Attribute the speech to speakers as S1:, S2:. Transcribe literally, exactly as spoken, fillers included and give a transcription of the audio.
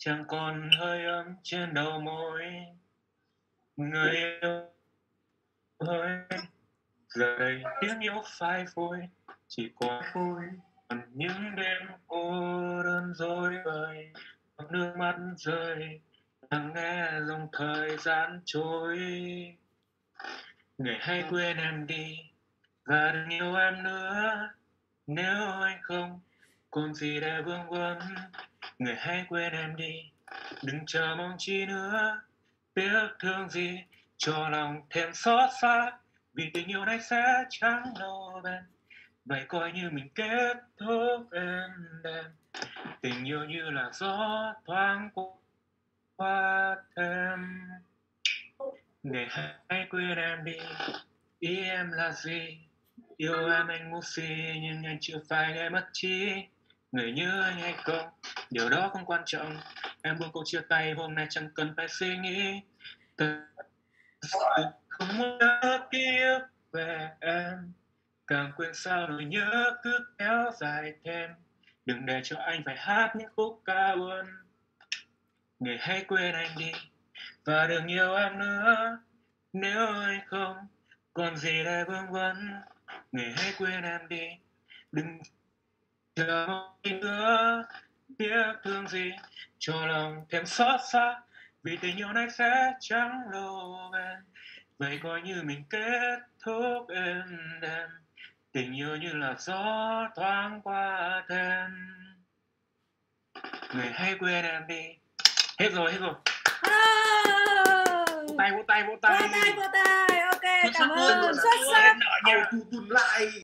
S1: Chẳng còn hơi ấm trên đầu môi. Người yêu ơi, giờ đây tiếng yêu phai phôi, chỉ có vui, còn những đêm cô đơn rối bời, nước mắt rơi, lắng nghe dòng thời gian trôi. Người hãy quên em đi và đừng yêu em nữa, nếu anh không còn gì để vương vấn. Người hãy quên em đi, đừng chờ mong chi nữa, tiếc thương gì cho lòng thêm xót xa, vì tình yêu này sẽ chẳng lâu bền. Vậy coi như mình kết thúc êm đềm, tình yêu như là gió thoáng qua thêm. Người hãy quên em đi, ý em là gì? Yêu em anh ngu si, nhưng anh chưa phải người mất trí. Người như anh hay không, điều đó không quan trọng. Em buông câu chia tay hôm nay chẳng cần phải suy nghĩ. Thật sự không muốn nhớ ký ức về em, càng quên sao nỗi nhớ cứ kéo dài thêm. Đừng để cho anh phải hát những khúc ca buồn. Người hãy quên anh đi và đừng yêu em nữa, nếu anh không còn gì để vương vấn. Người hãy quên em đi, đừng chờ mong nữa, tiếc thương gì cho lòng thêm xót xa, vì tình yêu này sẽ chẳng lâu bền. Vậy coi như mình kết thúc êm đềm, tình yêu như là gió thoáng qua thêm. Người hãy quên em đi. Hết rồi, hết rồi.
S2: Wow.
S1: Vỗ tay, vỗ tay, vỗ tay.
S2: Vỗ tay, vỗ tay. Ok,
S1: Xuất
S2: cảm
S1: sắc luôn,
S2: ơn.
S1: xuất
S2: Xuất
S1: sắc.
S2: sắc.
S1: Nợ nhà.
S3: Tụt lại.